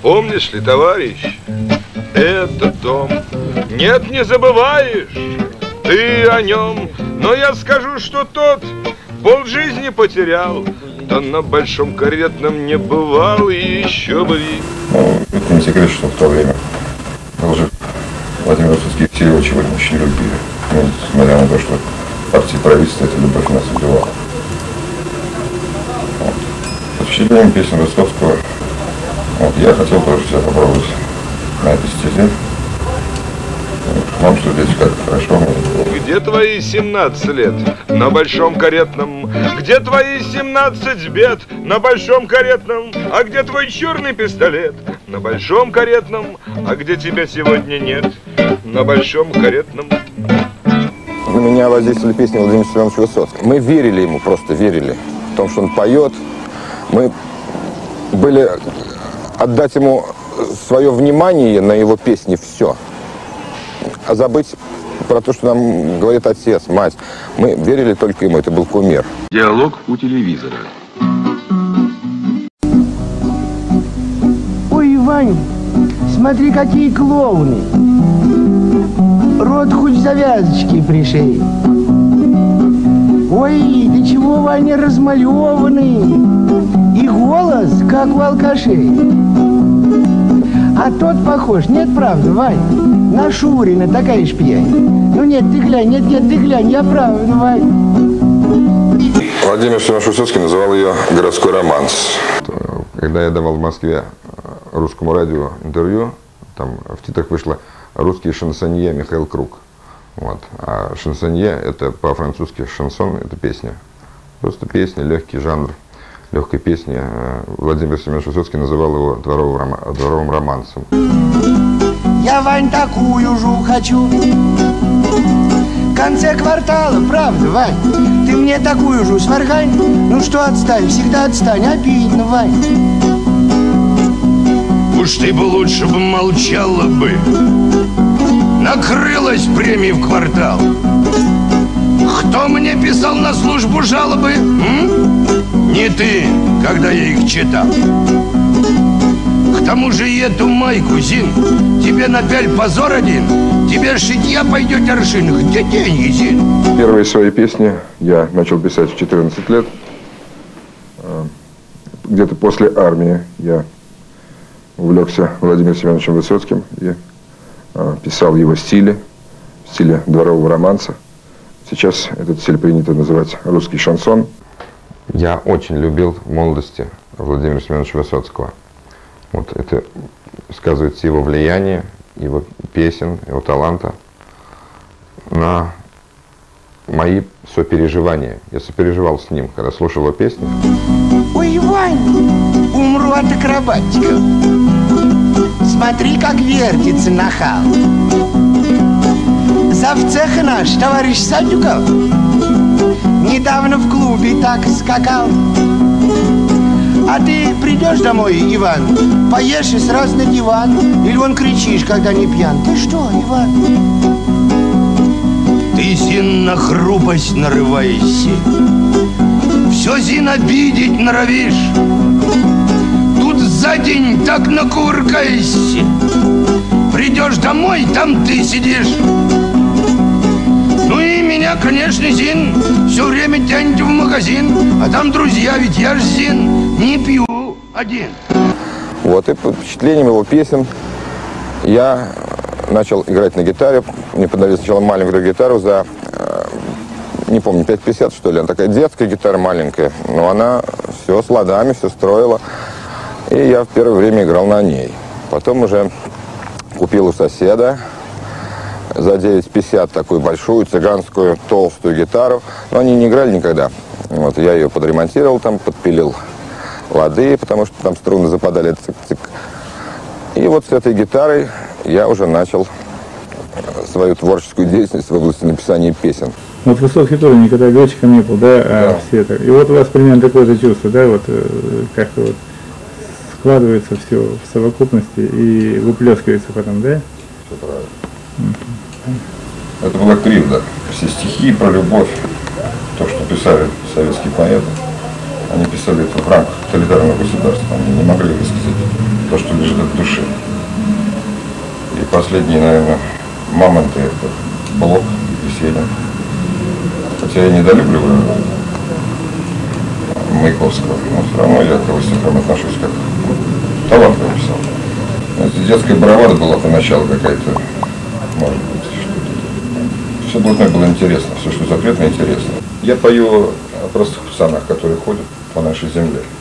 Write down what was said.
Помнишь ли, товарищ, этот дом? Нет, не забываешь ты о нем. Но я скажу, что тот полжизни потерял, кто на большом каретном не бывал и еще бы видел. Ну, это не секрет, что в то время уже Владимир Высоцкий и Ксения очень любили. Ну, несмотря на то, что партия и правительство эта любовь нас убивала. Вот. Под впечатлением песен Высоцкого я хотел тоже себя попробовать на этой стезе. Вам что здесь как хорошо. Где твои 17 лет на большом каретном? Где твои 17 бед на большом каретном? А где твой черный пистолет на большом каретном? А где тебя сегодня нет на большом каретном? На меня воздействовали песни Владимира Семеновича Высоцкого. Мы верили ему, просто верили в том, что он поет. Мы были отдать ему свое внимание на его песни, все. А забыть про то, что нам говорит отец, мать. Мы верили только ему, это был кумир. Диалог у телевизора. Ой, Вань, смотри, какие клоуны. Рот хоть завязочки пришей. Ой, да чего, Ваня, размалеванный. И голос, как у алкашей. А тот похож, нет, правда, Вань? На Шурина, такая ж пьянь. Ну нет, ты глянь, нет, ты глянь, я прав, ну, Вань. Владимир Семенович Высоцкий называл ее «Городской романс». Когда я давал в Москве русскому радио интервью, там в титрах вышло «Русский шансонье Михаил Круг». Вот. А шансонье – это по-французски шансон, это песня. Просто песня, легкий жанр. Легкой песни. Владимир Семенович Высоцкий называл его дворовым романсом. Я, Вань, такую же хочу. В конце квартала, правда, Вань? Ты мне такую же сваргань. Ну что, отстань, всегда отстань, обидно, Вань. Уж ты бы лучше бы молчала бы. Накрылась премией в квартал. Кто мне писал на службу жалобы? Не ты, когда я их читал. К тому же и эту майку, Зин, тебе напяль позор один. Тебе шитья пойдет аршин. Где деньги, Зин? Первые свои песни я начал писать в 14 лет. Где-то после армии я увлекся Владимиром Семеновичем Высоцким и писал в его стиле, в стиле дворового романса. Сейчас этот стиль принято называть русский шансон. Я очень любил в молодости Владимира Семеновича Высоцкого. Вот это сказывается его влияние, его песен, его таланта на мои сопереживания. Я сопереживал с ним, когда слушал его песни. Ой, Вань, умру от акробатиков. Смотри, как вертится нахал. Завцех наш, товарищ Садюков, недавно в клубе так скакал. А ты придешь домой, Иван, поешь и сразу на диван. Или вон кричишь, когда не пьян. Ты что, Иван? Ты, Зин, на хрупость нарываешься. Все, Зин, обидеть норовишь. Тут за день так накувыркаешься. Придешь домой, там ты сидишь. Ну и меня, конечно, Зин, все время тянет в магазин. А там друзья, ведь я ж, Зин, не пью один. Вот, и под впечатлением его песен я начал играть на гитаре. Мне подарили сначала маленькую гитару за, не помню, 5,50 что ли. Она такая детская гитара маленькая, но она все с ладами, все строила. И я в первое время играл на ней. Потом уже купил у соседа за 9,50 такую большую цыганскую толстую гитару. Но они не играли никогда. Вот, я ее подремонтировал, там подпилил лады, потому что там струны западали. Цик-цик. И вот с этой гитарой я уже начал свою творческую деятельность в области написания песен. Вот Высоцкий тоже никогда летчиком не был, да? Да. Все это. И вот у вас примерно такое же чувство, да, вот как-то вот складывается все в совокупности и выплескивается потом, да? Все правильно. Это была кривда. Все стихи про любовь, то, что писали советские поэты, они писали это в рамках тоталитарного государства, они не могли высказать то, что лежит от души. И последние, наверное, моменты — это Блок, Есенин. Хотя я недолюбливаю Маяковского, но все равно я к его стихам отношусь как талантливо писал. Детская бравада была поначалу какая-то, может быть, что-то. Все должно было интересно, все, что запретно, интересно. Я пою о простых пацанах, которые ходят по нашей земле.